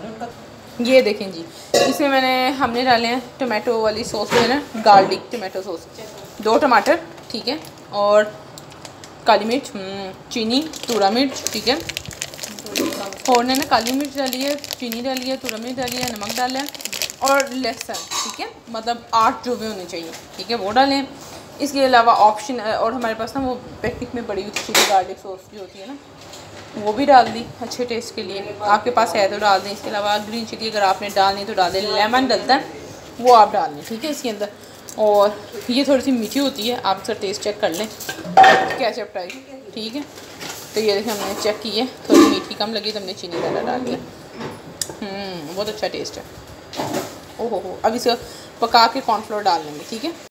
ये देखें जी, इसमें हमने डाले हैं टमाटो वाली सॉस जो है ना, गार्लिक टमाटो सॉस, 2 टमाटर, ठीक है, और काली मिर्च, चीनी, तूरा मिर्च, ठीक है, और मैंने काली मिर्च डाली है, चीनी डाली है, तूरा मिर्च डाली है, नमक डाला है, और लहसुन, ठीक है, मतलब 8 जो भी होने चाहिए, ठीक है, वो डालें। इसके अलावा ऑप्शन, और हमारे पास ना वो पैकेट में बड़ी हुई गार्लिक सॉस जो होती है ना, वो भी डाल दी अच्छे टेस्ट के लिए, आपके पास है तो डाल दें। इसके अलावा ग्रीन चिली अगर आपने डालनी तो डाल दें, लेमन डलता है वो आप डाल लें, ठीक है, इसके अंदर। और ये थोड़ी सी मीठी होती है, आप इसका टेस्ट चेक कर लें, केचप टाइप, ठीक है। तो ये देखिए हमने चेक की है, थोड़ी मीठी कम लगी तो हमने चीनी ज़्यादा डाल दिया। बहुत अच्छा टेस्ट है। ओहो हो, अब इसे पका के कॉर्नफ्लोर डाल लेंगे, ठीक है।